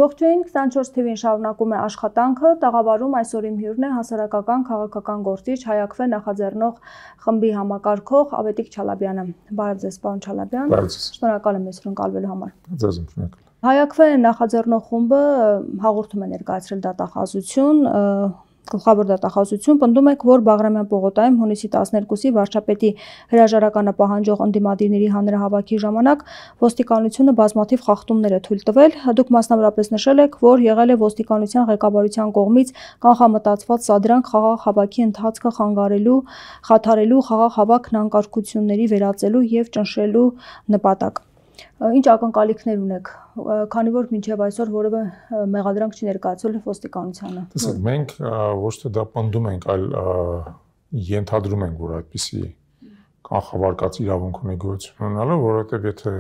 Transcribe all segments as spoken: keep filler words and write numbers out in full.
Ողջույն, քսանչորս թիվին շարունակում է աշխատանքը, տաղավարում այսօր իմ հյուրն է հասարակական քաղաքական գործիչ Հայաքվե նախաձեռնող խմբի համակարգող Ավետիք Չալաբյանը։ Բարև ձեզ, պարոն Չալաբյան։ Բարև ձեզ։ Շնորհակալ եմ մեզ հրավիրելու համար։ Ձեզ եմ շնորհակալ։ Հայաքվե նախաձեռնող խումբը հաղորդում է ներկայացրել դատախազություն, Գլխավոր դատախազություն պնդում եք, որ Բաղրամյան պողոտայում հունիսի տասներկուսի վարչապետի հրաժարականը պահանջող ընդդիմադիրների հանրահավաքի ժամանակ ոստիկանությունը բազմաթիվ խախտումներ է թույլ տվել։ Դուք մասնավորապես նշել եք, որ եղել է ոստիկանության ղեկավարության կողմից կանխամտածված սադրանք խաղաղ հավաքի ընթացքը խանգարելու, խաթարելու, խաղաղ հավաքն անկարգությունների վերածելու եւ ճնշելու նպատակ։ Ինչ ակնկալիքներ ունեք, քանի որ մինչև այսօր որևէ մեղադրանք չի ներկայացվել ոստիկանությանը։ Տեսեք, մենք ոչ թե դա պնդում ենք, այլ ենթադրում ենք, որ այդպիսի կանխավարկած իրավունք ունի գոյություն ունենալը, որովհետև եթե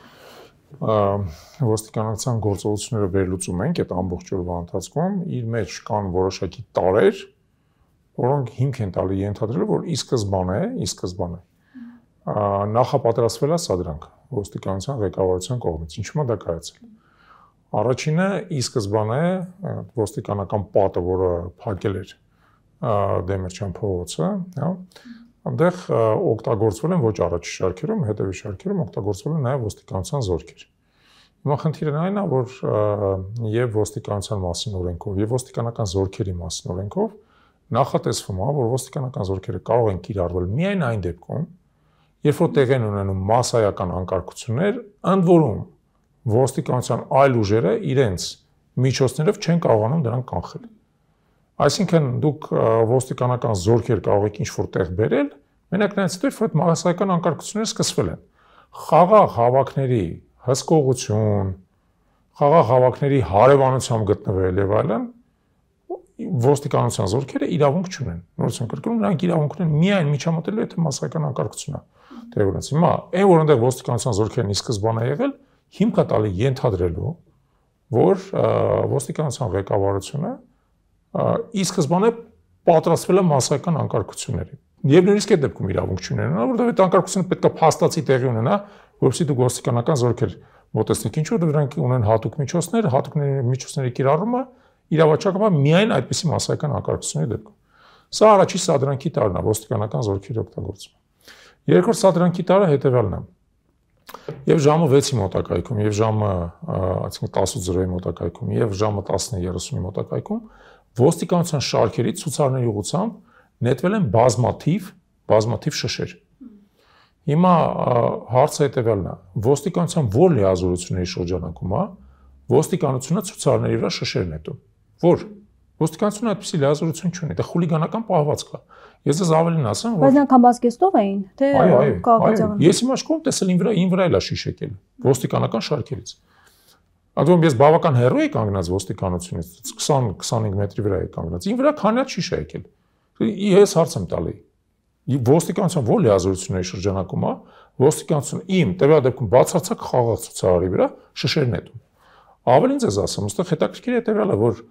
ոստիկանության գործողությունները վերլուծում ենք այդ ամբողջ օրվա ընթացքում, իր մեջ կան որոշակի տարրեր, որոնք հիմք են տալի ենթադրել, որ ի սկզբանե, ի սկզբանե նախապատրաստվել է սադրանք ոստիկանության ղեկավարության կողմից։ Ինչու՞մ է դա կայացել։ Առաջինը ի սկզբանե ոստիկանական պատը, որը փակել էր Դեմիրճյան փողոցը, հա, այնտեղ օգտագործվել են ոչ առաջի շարքերում, հետևի շարքերում օգտագործվել են նաև ոստիկանության զորքեր։ Հիմա խնդիրն այն է, որ եւ ոստիկանության մասին օրենքով, եւ ոստիկանական զորքերի մասին օրենքով նախատեսվում է, որ ոստիկանական զորքերը կարող են կիրառվել միայն այն դեպքում, երբ որ տեղի են ունենում մասսայական անկարգություններ, ընդ որում ոստիկանության այլ ուժերը իրենց միջոցներով չեն կարողանում դրանք կանխել։ Այսինքն դուք ոստիկանական զորքեր կարող եք ինչ-որ տեղ բերել, մենակ նրանց հետո որ այդ մասսայական անկարգությունները սկսվել են։ Խաղաղ հավաքների հսկողություն, խաղաղ հավաքների հարևանությամբ գտնվել եւ այլն, ոստիկանության զորքերը իրավունք չունեն։ Նորից եմ կրկնում, նրանք իրավունք ունեն միայն միջամտելու, եթե մասսայական անկարգություն է տեղի ունեցել։ Հիմա այն որ այնտեղ ոստիկանության զորքերն ի սկզբանե եղել, հիմք է տալի ենթադրելու, որ ոստիկանության ղեկավարությունը ի սկզբանե պատրաստվել է մասսայական անկարգությունների։ Եվ նույնիսկ այդ դեպքում իրավունք չունեն, որովհետև այդ անկարգությունը պետք է փաստացի տեղի ունենա, որովհետև դուք ոստիկանական զորքեր մոտեցնեք, ինչու՞ դրանք ունեն հատուկ միջոցներ, հատուկ միջոցների կիրառումը իրավաչակապ միայն այդպիսի մասսայական անկարգությունների դեպքում։ Սա առաջի սադրանքի տարրն է, ոստիկանական զորքերի օգտագործումը։ Երկրորդ սադրանքի տարը հետևյալն է։ Եվ ժամը վեցի մոտակայքում, եւ ժամը, այսինքն տասը զրոյի մոտակայքում, եւ ժամը տասը երեսունի մոտակայքում ոստիկանության շարքերից ցուցարների ուղղությամբ նետվել են բազմաթիվ, բազմաթիվ շշեր։ Հիմա հարցը հետևյալն է. ոստիկանության որ լիազորությունների շրջանակում է ոստիկանությունը ցուցարների վրա շշեր նետում։ Որ ոստիկանությունը այդպիսի լիազորություն չունի, դա խուլիգանական պահվածք է։ Ես ձեզ ավելին ասեմ, որ բայց նրանք համազգեստով էին, թե քաղաքացիական։ Ես իմ աշխում տեսել ին վրա, ին վրա էլ է շիշ եկել ոստիկանական շարքերից։ Ադում ես բավական հեռու էի կանգնած ոստիկանությունից, քսան քսանհինգ մետրի վրա էի կանգնած։ Ին վրա քանի հատ շիշ է եկել։ Ես հարց եմ տալի։ Ոստիկանության որ լիազորությունների շրջանակում է, ոստիկանությունը իմ տվյալ դեպքում բացարձակ խաղաղ ցուցարարի վրա շշեր նետում։ Ավելին ձեզ ասեմ, այստեղ հետաքրքիր է հետևյալը, որ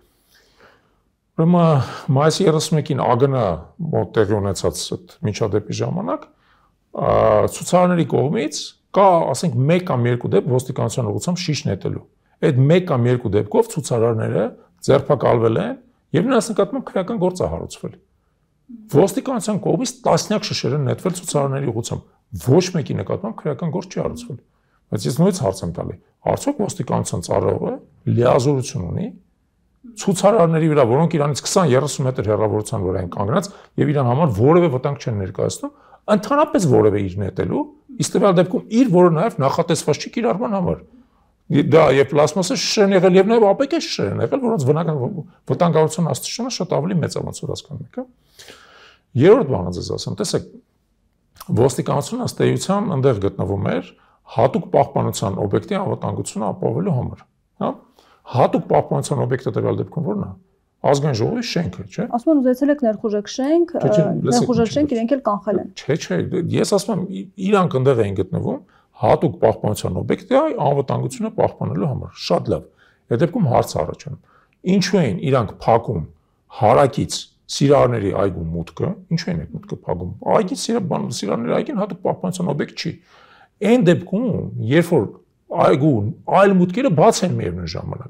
ուրեմն մայիսի երեսունմեկին ԱԳՆ մոտ տեղի ունեցած այդ միջադեպի ժամանակ ցուցարարների կողմից կա, ասենք, մեկ կամ երկու դեպք ոստիկանության ուղղությամբ շիշ նետելու։ Այդ մեկ կամ երկու դեպքով ցուցարարները ձերբակալվել են եւ նրանց նկատմամբ քրեական գործ է հարուցվել։ Ոստիկանության կողմից տասնյակ շշեր են նետվել ցուցարարների ուղղությամբ։ Ոչ մեկի նկատմամբ քրեական գործ չի հարուցվել։ Բայց ես նույնիսկ հարց եմ տալի. արդյոք ոստիկանության ծառայողը լիազորություն ունի ցուցարարների վրա, որոնք իրանից քսան երեսուն մետր հեռավորության վրա են կանգնած եւ իրան համար որևէ վտանգ չեն ներկայացնում, ընդհանրապես որևէ իր նետելու, իսկ տվյալ դեպքում իր, որը նաեւ նախատեսված չի կիրառման համար։ Դա եւ պլաստմասը շշեր եղել եւ նաեւ ԱՊԿ շշեր են եղել, որոնց վտանգավորության աստիճանը շատ ավելի մեծ է, ոնց որ հասկանում եք, հա։ Երրորդ բանը ձեզ ասեմ, տեսեք, ոստիկանությունը ըստ էության այնտեղ գտնվում էր հատուկ պահպանության օբյեկտի անվտանգությունը ապահովելու համար, հա։ Հատուկ պահպանության օբյեկտը տվյալ դեպքում ո՞րն է։ Ազգային ժողովի շենքը, չէ՞։ Ասում են ուզեցել եք ներխուժեք շենք, ներխուժել շենք իրենք էլ կանխել են։ Չէ, չէ, ես ասում եմ, իրանք այնտեղ էին գտնվում հատուկ պահպանության օբյեկտի անվտանգությունը պահպանելու համար։ Շատ լավ։ Այդ դեպքում հարց առաջանում։ Ինչու էին իրանք փակում հարակից Սիրարների այգու մուտքը, ինչու են այդ մուտքը փակում։ Այգին Սիրարների այգին հատուկ պահպանության օբյեկտ չի։ Այն դեպքում, երբ որ այգու այլ մուտքերը բաց են միևնույն ժամանակ,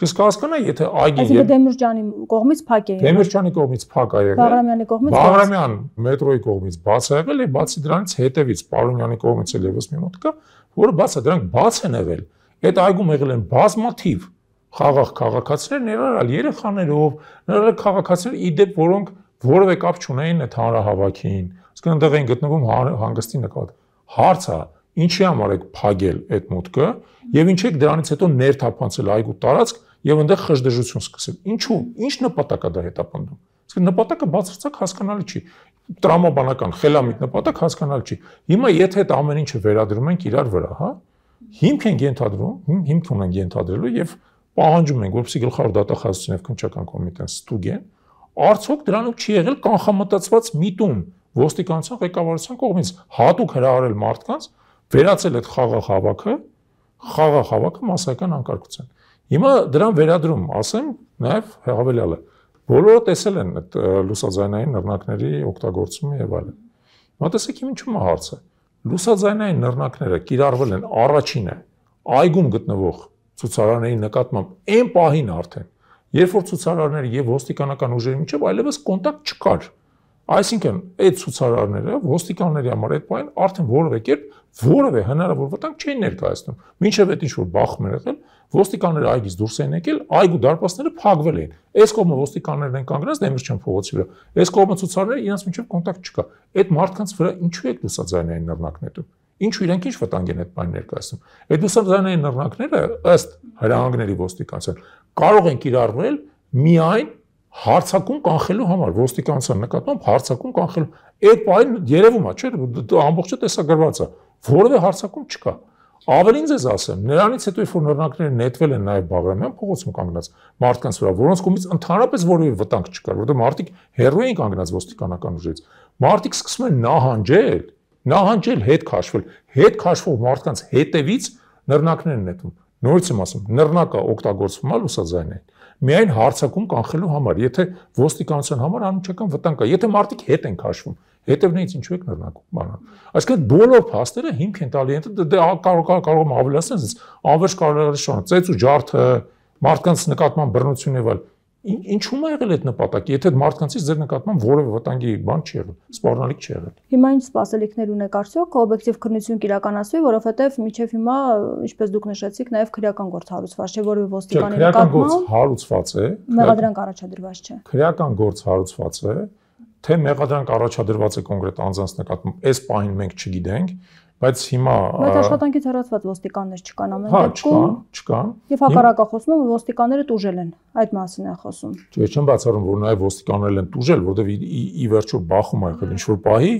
Իսկ կհասկանա, եթե այգին Այսինքն Դեմիրճյանի կողմից փակ է եղել։ Դեմիրճյանի կողմից փակ է եղել։ Բաղրամյանի կողմից Բաղրամյան մետրոյի կողմից բաց է եղել, եւ բացի դրանից հետևից Պարոնյանի կողմից էլ եւս մի մոտ կա, որը բաց է, դրանք բաց են եղել։ Այդ այգում եղել են բազմաթիվ խաղաղ քաղաքացիներ, ներառյալ երեխաներով, ներառյալ քաղաքացիներ, իդեպ, որոնք որևէ կապ չունեին այդ հանրահավաքին, իսկ այնտեղ էին գտնվում հանգստի նկատմամբ։ Հարցը ինչի համար եք փակել այդ մուտքը եւ ինչ եք դրանից հետո ներթափանցել այգու տարածք եւ այնտեղ խժդժություն սկսել։ Ինչու՞, ինչ նպատակ է դա հետապնդում։ Իսկ նպատակը բացարձակ հասկանալի չի։ Տրամաբանական խելամիտ նպատակ հասկանալի չի։ Հիմա եթե այդ ամեն ինչը վերադրում ենք իրար վրա, հա, հիմք ենք ենթադրում, հիմք ունենք ենթադրելու եւ պահանջում ենք, որպեսզի գլխավոր դատախազությունը եւ քննչական կոմիտեն ստուգեն, արդյոք դրանով չի եղել կանխամտածված միտում ոստիկանության ղեկավարության կողմից հատուկ հրահարել մարդկանց վերացել այդ խաղաղ հավաքը, խաղաղ հավաքը մասսայական անկարգության։ Հիմա դրան վերադրում, ասեմ, նաեւ հավելյալը բոլորը տեսել են այդ լուսաձայնային նռնակների օգտագործումը եւ այլն։ Հիմա տեսեք ինչու՞մ է հարցը։ Լուսաձայնային նռնակները կիրառվել են առաջինը այգում գտնվող ցուցարարների նկատմամբ այն պահին արդեն, երբ որ ցուցարարների եւ ոստիկանական ուժերի միջեւ այլևս կոնտակտ չկար։ Այսինքն, այդ ցուցարարները ոստիկանների համար այդ պահին արդեն որևէ կերպ որևէ հնարավոր վտանգ չէին ներկայացնում։ Մինչև այդ ինչ որ բախում էր եղել, ոստիկանները այգից դուրս էին եկել, այգու դարպասները փակվել էին։ Այս կողմը ոստիկաններն են կանգնած Դեմիրճյան փողոցի վրա։ Այս կողմը ցուցարարները իրենց միջեւ կոնտակտ չկա։ Այդ մարդկանց վրա ինչու է լուսաձայնային նռնակն նետում։ Ինչու իրենք ինչ վտանգ են այդ բանը ներկայացնում։ Այդ լուսաձայնային նռնակները ըստ հրահանգների ոստիկանության կարող են կիրառվել միայն հարցակում կանխելու համար, ոստիկանության նկատմամբ հարցակում կանխելու։ Այդ բանը երևում է, չէ՞, ամբողջը տեսագրված է, որևէ հարցակում չկա։ Ավելին ձեզ ասեմ, նրանից հետո երբ որ նռնակները նետվել են նաև Բաղրամյան փողոցում կանգնած մարդկանց վրա, որոնց կողմից ընդհանրապես որևէ վտանգ չկար, որովհետև մարդիկ հեռու էին կանգնած ոստիկանական ուժերից։ Մարդիկ սկսում են նահանջել, նահանջել, հետ քաշվել, հետ քաշվող մարդկանց հետևից նռնակներ են նետում։ Նորից եմ ասում, նռնակը օգտագործվում է լուսաձայնային միայն հարցակում կանխելու համար, եթե ոստիկանության համար անմիջական վտանգ կա, եթե մարդիկ հետ են քաշվում, հետևներից ինչու եք նռնակում բանան։ Այսինքն բոլոր փաստերը հիմք են տալի, դե կարող կարող եմ ավելացնել, անվերջ կարողացան, ծեծ ու ջարդը, մարդկանց նկատմամբ բռնություն եւ այլ։ Ինչու՞մ է եղել այդ նպատակը, եթե մարդկանցից ձեր նկատմամբ որևէ վտանգի բան չի եղել, սպառնալիք չի եղել։ Հիմա ինչ սպասելիքներ ունեք արդյոք օբյեկտիվ քննություն կիրականացվի, որովհետև միջև հիմա, ինչպես դուք նշեցիք, նաև քրեական գործ հարուցված չէ, որևէ ոստիկանի նկատմամբ հարուցված է, մեղադրանք առաջադրված չէ։ Քրեական գործ հարուցված է, թե մեղադրանք առաջադրված է կոնկրետ անձանց նկատմամբ, այս պահին մենք չգիտենք, բայց հիմա Բայց աշխատանքից հեռացված ոստիկաններ չկան ամեն դեպքում։ դեպքում։ Չկան, չկան։ Եվ հակառակը խոսում եմ, ոստիկանները տուժել են, այդ մասին է խոսում։ Չէ, չեմ բացառում, որ նաև ոստիկաններն են տուժել, որովհետև ի վերջո բախում ա եղել ինչ-որ պահի,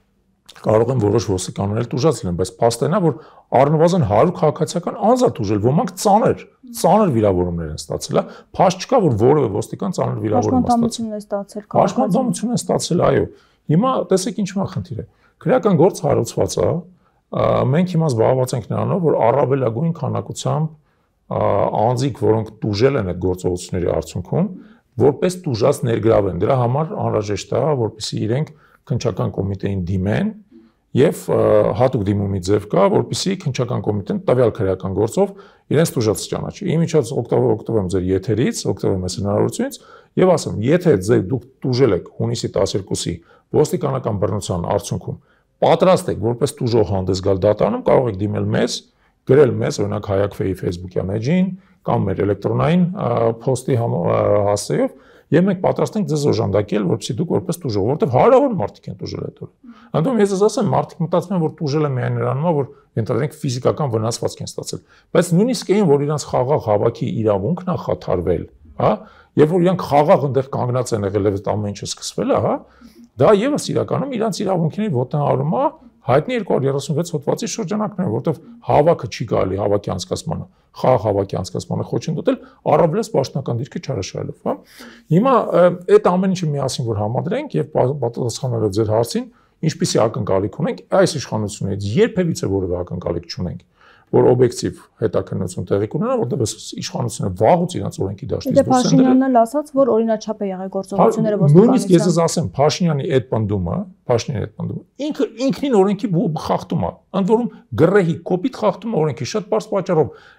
կարող են որոշ ոստիկաններ տուժացել են, բայց փաստն է, որ առնվազն հարյուր քաղաքացիական անձ է տուժել, ոմանք ծանր, ծանր վիրավորումներ են ստացել, հա, փաստ չկա, որ որևէ ոստիկան ծանր վիրավորում է ստացել։ Պաշտպանություն է ստացել, այո։ Հիմա տեսեք ինչու է խնդիրը։ Քրեական գործ հարուցված է, մենք հիմա զբաղված ենք նրանով, որ առավելագույն քանակությամբ անձիկ, որոնք տուժել են այդ գործողությունների արդյունքում, որպես տուժած ներգրավեն։ Դրա համար անհրաժեշտ է, որպեսզի իրենք քննչական կոմիտեին դիմեն եւ հատուկ դիմումի ձև կա, որպեսզի քննչական կոմիտեն տվյալ քրեական գործով իրենց տուժածը ճանաչի։ Իմիջիայլոց օգտվեմ ձեր եթերից, օգտվեմ այս հնարավորությունից եւ ասեմ, եթե ձեր դուք տուժել եք հունիսի տասներկուսի ոստիկանական բռնության արդյունքում, պատրաստ եք որպես տուժող հանդես գալ դատարանում, կարող եք դիմել մեզ, գրել մեզ, օրինակ Հայակվեի Facebook-յան էջին կամ մեր էլեկտրոնային փոստի հասցեով եւ մենք պատրաստ ենք ձեզ օժանդակել, որպեսզի դուք որպես տուժող, որովհետեւ հարավոր մարդիկ են տուժել այդ օրը։ Անդամ ես ասեմ, մարդիկ մտածում են, որ տուժելը միայն նրանում է, որ ենթադրենք ֆիզիկական վնասվածք են ստացել, բայց նույնիսկ այն, որ իրանց խաղաղ հավաքի իրավունքն է խաթարվել, հա, եւ որ իրանք խաղաղ այնտեղ կանգնած են եղել եւ ամեն ինչը սկսվել է, հա, դա եւս իրականում իրանց իրավունքների ոտնահարում է հայտնի երկու հարյուր երեսունվեց հոդվածի շրջանակներում, որտեղ հավաքը չի կարելի հավաքի անցկացմանը, խաղաղ հավաքի անցկացմանը խոչընդոտել, առավելս պաշտոնական դիրքը չարաշահելով, հա։ Հիմա այդ ամեն ինչը միասին որ համադրենք եւ պատասխանելով ձեր հարցին, ինչպիսի ակնկալիք ունենք, այս իշխանություններից երբևիցե որևէ ակնկալիք չունենք, որ օբյեկտիվ հետաքննություն տեղի կունենա, որտեղ իշխանությունը վաղուց իրենց օրենքի դաշտից դուրս են դրել։ Փաշինյանն էլ ասաց, որ օրինաչափ է եղել գործողությունները ոստիկանության։ Նույնիսկ ես ես ասեմ, Փաշինյանի այդ պնդումը, Փաշինյանի այդ պնդումը, ինքը ինքնին օրենքի խախտում է, ընդ որում գրեհի կոպիտ խախտում է օրենքի շատ բարձ պատճառով։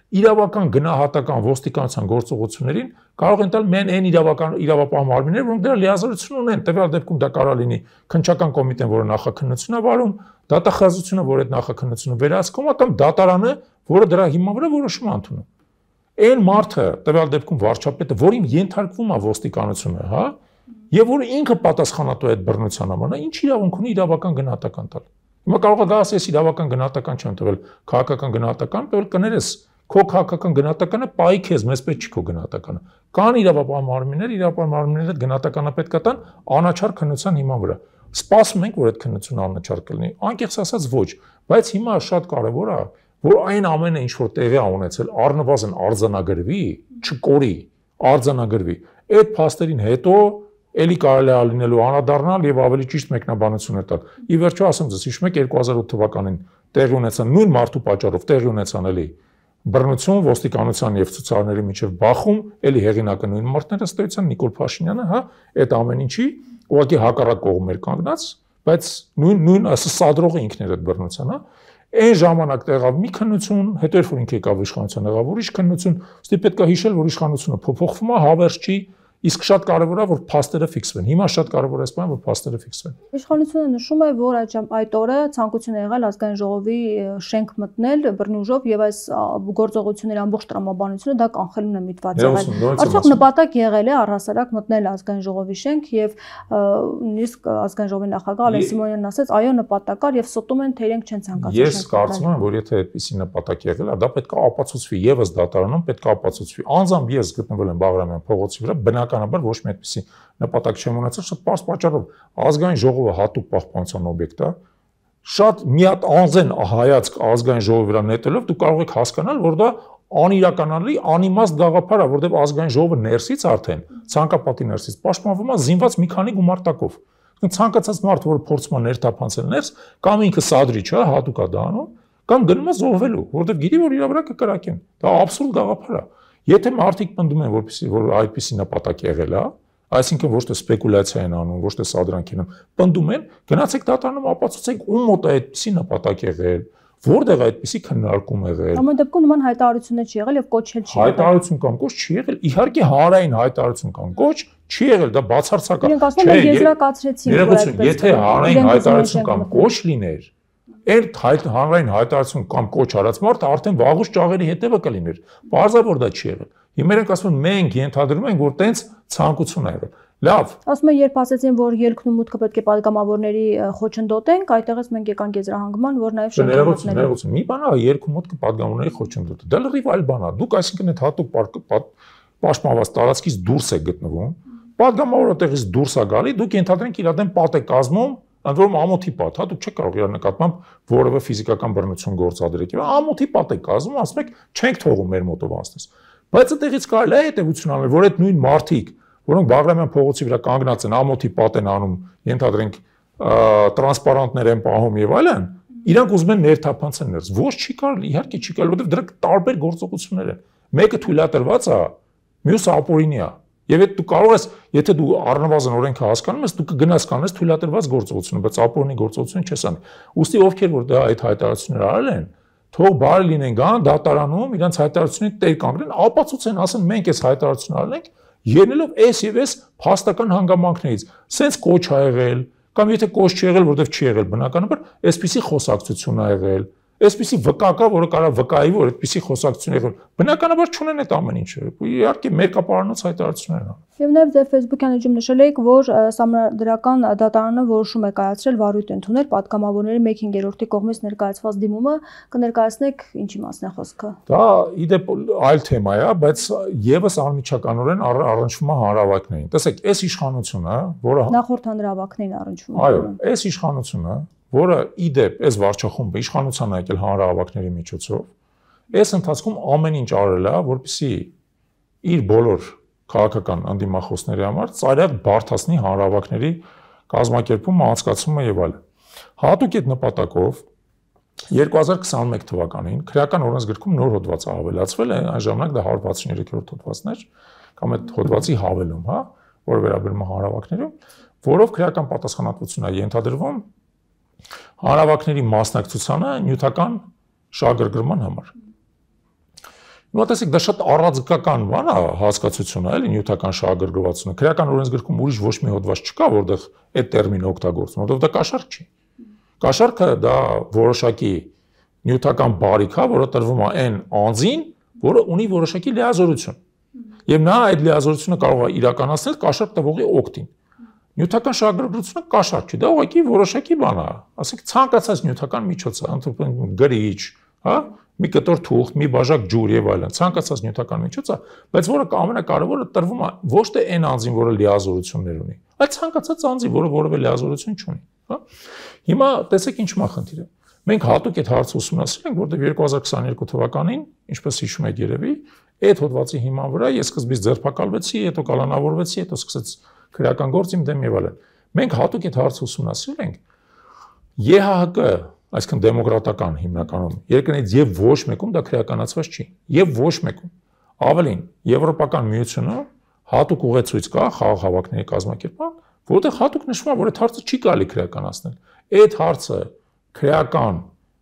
իրավական գնահատական ոստիկանության գործողություններին կարող են տալ մեն այն իրավական իրավապահ մարմիններ, որոնք դրա լիազորություն ունեն, տվյալ դեպքում դա կարող լինի քննչական կոմիտեն, որը նախաքննություն է վարում, դատախազությունը, որ այդ նախաքննությունը վերահսկում է, կամ դատարանը, որը դրա հիման վրա որոշում է ընդունում։ Այն մարդը, տվյալ դեպքում վարչապետը, որին ենթարկվում է ոստիկանությունը, հա, եւ որը ինքը պատասխանատու է այդ բռնության համար, նա ինչ իրավունք ունի իրավական գնահատական տալ։ Հիմա կարող է գաս ես իրավական գնահատական չեմ տվել, քաղաքական գնահատական, տվել կներես քո քաղաքական գնահատականը պայի քեզ, մեզ պետք չի քո գնահատականը։ Կան իրավապահ մարմիններ, իրավապահ մարմինները այդ գնահատականը պետք է տան անաչառ քննության հիման վրա։ Սպասում ենք, որ այդ քննությունը անաչառ կլինի։ Անկեղծ ասած ոչ, բայց հիմա շատ կարևոր է, որ այն ամենը ինչ որ տեղի է ունեցել, առնվազն արձանագրվի, չկորի, արձանագրվի։ Այդ փաստերին հետո էլի կարելի է լինելու անդրադառնալ եւ ավելի ճիշտ մեկնաբանություններ տալ։ Ի վերջո ասեմ ձեզ, հիշում եք երկու հազար ութ թվականին տեղի ունեցան նույն մարդու պատճառով տեղի ունեցան էլի բռնություն ոստիկանության եւ ցուցարարների միջև բախում, էլի հեղինակը նույն մարդները ըստեյության Նիկոլ Փաշինյանը, հա, այդ ամեն ինչի ուղղակի հակառակ կողմ էր կանգնած, բայց նույն նույն ասը սադրողը ինքն էր այդ բռնության, հա։ Այն ժամանակ տեղավ մի քննություն, հետո երբ որ ինքը եկավ իշխանության եղավ ուրիշ քննություն, ուստի պետք է հիշել, որ իշխանությունը փոփոխվում է, հավերժ չի, իսկ շատ կարևոր է որ փաստերը ֆիքսվեն։ Հիմա շատ կարևոր է սպան որ փաստերը ֆիքսվեն։ Իշխանությունը նշում է, որ այդ այդ օրը ցանկություն է եղել ազգային ժողովի շենք մտնել բռնուժով եւ այս գործողությունների ամբողջ տրամաբանությունը դա կանխելուն է միտված եղել։ Արդյոք նպատակ եղել է առհասարակ մտնել ազգային ժողովի շենք եւ նույնիսկ ազգային ժողովի նախագահ Ալեն Սիմոնյանն ասաց, այո նպատակ կար եւ ստում են թե իրենք չեն ցանկացել։ Ես կարծում եմ, որ եթե այդպիսի նպատակ եղել է, դա պետք է ապացուցվի եւս դատարանում պետք է ապացուցվի։ Անձամբ ես գտնվել եմ Բաղրամյան փողոցի վրա, բնականաբար ոչ մի այդպիսի նպատակ չեմ ունեցել, շատ պարզ պատճառով ազգային ժողովը հատուկ պահպանության օբյեկտ է։ Շատ մի հատ անձեն հայացք ազգային ժողովի վրա նետելով դու կարող եք հասկանալ, որ դա անիրականալի, անիմաստ գաղափար է, որտեղ ազգային ժողովը ներսից արդեն ցանկապատի ներսից պաշտպանվում է զինված մի քանի գումարտակով։ Ցանկացած մարդ, որը փորձում է ներթափանցել ներս, կամ ինքը սադրիչ է, հատուկ է դա անում, կամ գնում է զոհվելու, որտեղ գիտի, որ իր վրա կկրակեն։ Դա աբսուրդ գաղափար է։ Եթե մարդիկ պնդում են, որպեսզի որ այդպիսի նպատակ եղել է, այսինքն ոչ թե սպեկուլյացիա են անում, ոչ թե սադրանք են անում, պնդում են, գնացեք դատարանում ապացուցեք ում մոտ է այդպիսի նպատակ եղել, որտեղ այդպիսի քննարկում եղել։ Ամեն դեպքում նման հայտարարություններ չի եղել եւ կոչել չի եղել։ Հայտարարություն կամ կոչ չի եղել, իհարկե հանրային հայտարարություն կամ կոչ չի եղել, դա բացարձակ է։ Իրենք ասում են եզրակացրեցին, որ այդպես։ Եթե հանրային հայտարարություն կամ կոչ լիներ, այդ հանրային հայտարարություն կամ կոչ արած մարդը արդեն վաղուց ճաղերի հետևը կլիներ։ Բարձր դա չի եղել։ Հիմա մենք ասում ենք մենք ենթադրում ենք, որ տենց ցանկություն է եղել։ Լավ։ Ասում են, երբ ասեցին, որ ելքն ու մուտքը պետք է падգամավորների խոչընդոտենք, այդտեղից մենք եկանք եզրահանգման, որ նաև շրջանառություններ։ Ներողություն, մի բան է ելք ու մուտքը падգամավորների խոչընդոտը։ Դա լրիվ այլ բան է։ Դուք այսինքն այդ հատուկ պաշտպանված տարածքից դուրս եք գտնվում։ Падգամավորը տեղից դուրս է գալի, դուք ենթադրենք իր դեմ պատ եք կազմում, ընդ որում ամոթի պատ, հա, դուք չեք կարող իր նկատմամբ որևէ ֆիզիկական բռնություն գործադրեք։ Ամոթի պատ եք կազմում, ասում եք, չենք թողում մեր մոտով անցնես։ Բայց այդտեղից կարելի է հետևություն անել, որ այդ նույն մարդիկ, որոնք Բաղրամյան փողոցի վրա կանգնած են, ամոթի պատ են անում, ենթադրենք տրանսպարանտներ են պահում եւ այլն, իրանք ուզում են ներթափանցել ներս։ Ոչ չի կարելի, իհարկե չի կարելի, որովհետեւ դրանք տարբեր գործողություններ են։ Մեկը թույլատրված է, մյուսը ապօրինի է։ Եվ այդ դու կարող ես, եթե դու առնվազն օրենքը հասկանում ես, դու կգնաս կանես թույլատրված գործողությունը, բայց ապօրինի գործողություն չես անի։ Ուստի ովքեր որ դա այդ հայտարարությունները արել են, թող բարի լինեն գան դատարանում, իրանց հայտարարությունները տեր կանգնեն, ապացուցեն, ասեն մենք այս հայտարարությունը արել ենք, ելնելով այս եւ այս փաստական հանգամանքներից։ Սենց կոչ ա եղել, կամ եթե կոչ չի եղել, որովհետեւ չի եղել բնականաբար, այսպիսի խոսակցություն ա եղել, այսպիսի վկա կա, որը կարա վկայի, որ այդպիսի խոսակցություն եղել։ Բնականաբար չունեն այդ ամեն ինչը։ Իհարկե մերկապարանոց հայտարարություններ են անում։ Եվ նաև ձեր Facebook-յան էջում նշել եք, որ Սահմանադրական դատարանը որոշում է կայացրել վարույթ ընդունել պատգամավորների մեկ հինգերորդի կողմից ներկայացված դիմումը, կներկայացնեք ինչի մասն է խոսքը։ Դա իդեպ այլ թեմա է, բայց եւս անմիջականորեն առնչվում է հանրահավաքներին։ Տեսեք, այս իշխանությունը, որը նախորդ հանրահավաքներին առնչվում է։ Այո, այս իշխանությունը, որը իդեպ այս վարչախումբը իշխանության է եկել հանրահավաքների միջոցով, այս ընթացքում ամեն ինչ արել է, որպեսզի իր բոլոր քաղաքական անդիմախոսների համար ծայրահեղ բարդացնի հանրահավաքների կազմակերպումը, անցկացումը եւ այլն։ Հատուկ այդ նպատակով երկու հազար քսաներեք թվականին քրեական օրենսգրքում նոր հոդված ավելացվել է, այն ժամանակ դա հարյուր վաթսուններեքերորդ հոդվածն էր, կամ այդ հոդվածի հավելում, հա, որը վերաբերում է հանրահավաքներին, որով քրեական պատասխանատվություն է ենթադրվում հանրահավաքների մասնակցությանը նյութական շահագրգռման համար։ Հիմա տեսեք, դա շատ առանձգական բան է հասկացությունը, էլի նյութական շահագրգռվածությունը։ Քրեական օրենսգրքում ուրիշ ոչ մի հոդված չկա, որտեղ այդ տերմինը օգտագործվում, որովհետև դա կաշառք չի։ Կաշառքը դա որոշակի նյութական բարիք է, որը տրվում է այն անձին, որը ունի որոշակի լիազորություն։ Եվ նա այդ լիազորությունը կարող է իրականացնել կաշառք տվողի օգտին։ Նյութական շահագրգռությունը կաշառք չի, դա ուղղակի որոշակի բան է, ասենք ցանկացած նյութական միջոց է, ընդհանրապես գրիչ, հա, մի կտոր թուղթ, մի բաժակ ջուր եւ այլն, ցանկացած նյութական միջոց է, բայց որը ամենակարևորը տրվում է ոչ թե այն անձին, որը լիազորություններ ունի, այլ ցանկացած անձին, որը որևէ լիազորություն չունի, հա։ Հիմա տեսեք ինչ մա խնդիրը։ Մենք հատուկ այդ հարցը ուսումնասիրել ենք, որտեղ երկու հազար քսաներկու թվականին, ինչպես հիշում եք երևի, այդ հոդվածի հիման վրա ես սկզբից ձերբակալվեցի, հետո կալանավորվեցի, հետո սկսեց քրեական գործ իմ դեմ եւ այլն։ Մենք հատուկ այդ հարցը ուսումնասիրել ենք։ Է Հ Հ Կ, այսինքն դեմոկրատական հիմնականում երկրներից եւ ոչ մեկում դա քրեականացված չի։ Եվ ոչ մեկում։ Ավելին, Եվրոպական միությունը հատուկ ուղեցույց կա խաղաղ հավաքների կազմակերպման, որտեղ հատուկ նշվում է, որ այդ հարցը չի կարելի քրեականացնել։ Այդ հարցը քրեական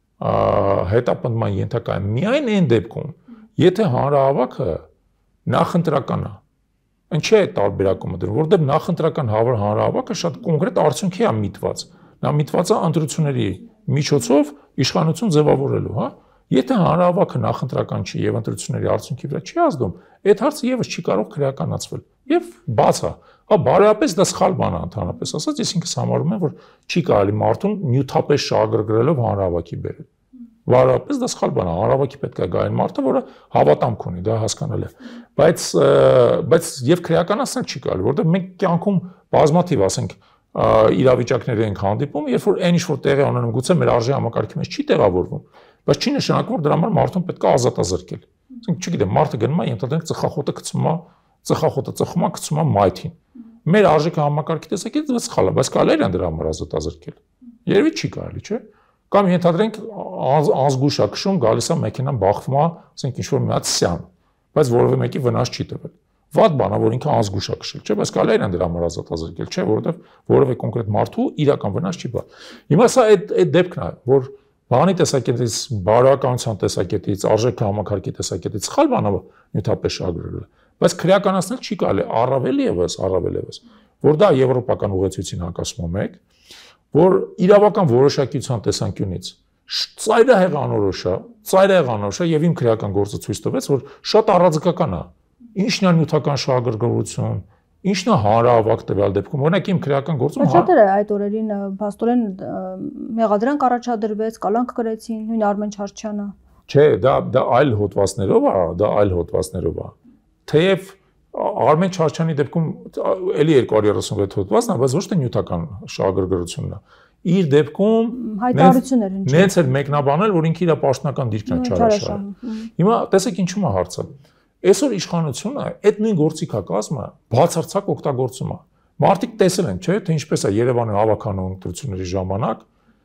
հետապնդման ենթակա է միայն այն դեպքում, եթե հանրահավաքը նախընտրական է։ Ինչի է տարբերակումը դրվում, որովհետև նախընտրական հանրահավաքը շատ կոնկրետ արդյունքի է միտված։ Նա միտված է ընտրությունների միջոցով իշխանություն ձևավորելու, հա։ Եթե հանրահավաքը նախընտրական չի եւ ընտրությունների արդյունքի վրա չի ազդում, այդ հարցը եւս չի կարող քրեականացվել։ Եվ բաց է։ Հա բարոյապես դա սխալ բան է ընդհանրապես ասած, ես ինքս համարում եմ, որ չի կարելի մարդուն նյութապես շահագրգռելով հանրահավաքի բերել։ Բարոյապես դա սխալ բան է, հանրահավաքի պետք է գա այն մարդը, որը հավատամք ունի, դա հասկանալ է։ Բայց բայց եւ քրեականացնել չի կարելի, որովհետեւ մենք կյանքում բազմաթիվ, ասենք, իրավիճակներ ենք հանդիպում, երբ որ այն ինչ որ տեղի ունենում, գուցե մեր արժե համակարգի մեջ չի տեղավորվում, բայց չի նշանակում, որ դրա համար մարդուն պետք է ազատազրկել։ Ասենք, չգիտեմ, մարդը գնում է, ենթադրենք ծխախոտը գցում է, ծխախոտը ծխում է, գցում է մայթին։ Մեր արժեքը համակարգի տեսակետից դա սխալ է, բայց կարելի է դրա համար ազատազրկել։ Երևի չի կարելի, չէ՞։ Կամ ենթադրենք ազգուշա քշում, գալիս է մեքենան բախվում է, ասենք ինչ որ մի հատ սյան, բայց որևէ մեկի վնաս չի տվել։ Վատ բան է, որ ինքը ազգուշա քշել, չէ՞, բայց կարելի է դրա համար ազատազրկել, չէ՞, որովհետև որևէ կոնկրետ մարդու իրական վնաս չի բա։ Հիմա սա այդ այդ դեպքն է, որ բանի տեսակետից, բարոյականության տեսակետից, արժեքը համակարգի տեսակետից սխալ բան է նյութապես շահագրգռել, բայց քրեականացնել չի կարելի, առավել եւս, առավել եւս, որ դա եվրոպական ուղեցույցին հակասում է մեկ, որ իրավական որոշակիության տեսանկյունից ծայրահեղ անորոշ է, ծայրահեղ անորոշ է եւ իմ քրեական գործը ցույց տվեց, որ շատ առանձգական է։ Ինչն է նյութական շահագրգռություն, ինչն է հանրահավաք տվյալ դեպքում, օրինակ իմ քրեական գործում շատերը այդ օրերին փաստորեն մեղադրանք առաջադրվեց, կալանք կրեցին, նույն Արմեն Չարչյանը։ Չէ, դա դա այլ հոդվածներով է, դա այլ հոդվածներով է։ Թեև Արմեն Չարչյանի դեպքում էլի երկու հարյուր երեսունվեց հոդվածն է, բայց ոչ թե նյութական շահագրգռությունն է։ Իր դեպքում հայտարարություններ են։ Նենց էր մեկնաբանել, որ ինքը իր պաշտոնական դիրքն է չարաշահել։ Հիմա տեսեք ինչու՞մ է հարցը։ Այսօր իշխանությունը այդ նույն գործիքակազմը բացարձակ օգտագործում է։ Մարդիկ տեսել են, չէ՞, թե ինչպես է Երևանի հավաքանու ընտրությունների ժամանակ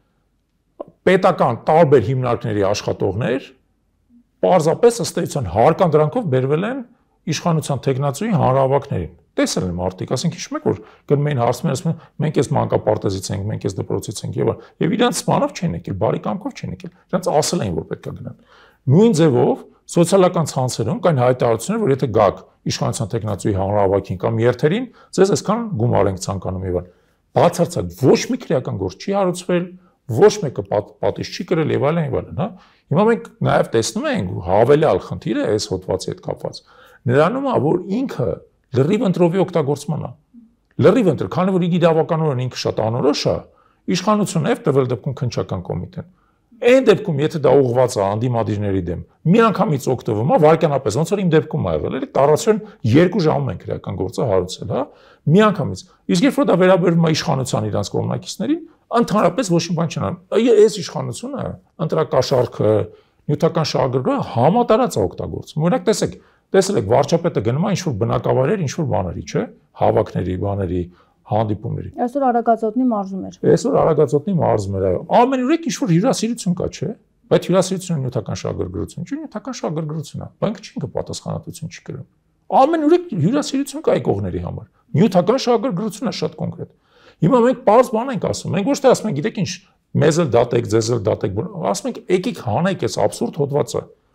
պետական տարբեր հիմնարկների աշխատողներ պարզապես ըստ էության հարկանդրանքով բերվել են իշխանության տեխնացուի հանրահավաքներին։ Տեսել են մարդիկ, ասենք հիշում եք, որ գնում էին հարցում, ասում են մենք էս մանկապարտեզից ենք, մենք էս դպրոցից ենք եւ այլ։ Եվ իրանց սպանով չեն եկել, բարի կամքով չեն եկել։ Իրանց ասել էին, որ պետք է գնան։ Նույն ձևով սոցիալական ցանցերում կային հայտարարություններ, որ եթե գաք իշխանության տեխնացուի հանրահավաքին կամ երթերին, ձեզ այսքան գումար ենք ցանկանում եւ այլ։ Բացարձակ ոչ մի քրեական գործ չի հարուցվել, ոչ մեկը պատիժ չի կրել եւ այլն եւ այլն, հա։ Հիմա մենք նաեւ տեսնում ենք հավելյալ խնդիրը այս հոդվածի հետ կապված։ Նրանում է, որ ինքը լրիվ ընտրովի օգտագործման է։ Լրիվ ընտրով, քանի որ իրավականորեն ինքը շատ անորոշ է, իշխանությունը եւ տվել դեպքում քննչական կոմիտեն։ Այն դեպքում, եթե դա ուղղված է անդիմադիրների դեմ, միանգամից օգտվում է վարքյանապես, ոնց որ իմ դեպքում ա եղել, էլի տարածություն երկու ժամում են քրեական գործը հարուցել, հա, միանգամից։ Իսկ երբ որ դա վերաբերվում է իշխանության իրանց կողմնակիցներին, ընդհանրապես ոչ մի բան չեն անում։ Այս իշխանությունը, ընտրակաշառքը, նյութական շահագրգռումը համատարած է օգտագործում։ Օրինակ տեսեք, տեսել եք վարչապետը գնում է ինչ-որ բնակավայրեր, ինչ-որ բաների, չէ՞, հավաքների, բաների, հանդիպումների։ Այսօր Արագածոտնի մարզում էր։ Այսօր Արագածոտնի մարզում էր, այո։ Ամենուրեք ինչ-որ հյուրասիրություն կա, չէ՞։ Բայց հյուրասիրությունը նյութական շահագրգռություն չի, նյութական շահագրգռություն է։ Բանկը չի ինքը պատասխանատվություն չի կրում։ Ամենուրեք հյուրասիրություն կա եկողների համար։ Նյութական շահագրգռությունն է շատ կոնկրետ։ Հիմա մենք բարձ բան ենք ասում։ Մենք ոչ թե ասում ենք, գիտեք ինչ, մեզ էլ դատեք, ձեզ էլ դատեք, ասում ենք եկեք հանեք այս абսուրդ հոդվածը։